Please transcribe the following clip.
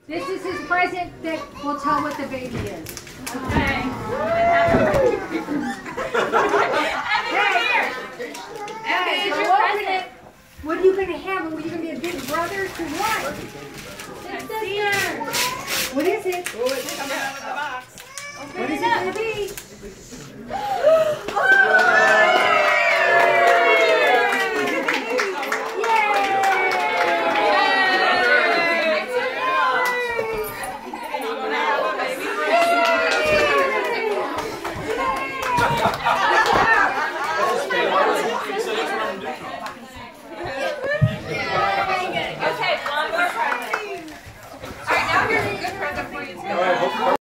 This is his present that will tell what the baby is. Okay. Hey, so open it. What are you going to have? Are you going to be a big brother to what? Sister. What is it? Oh, it's coming out of the box. What is it going to be?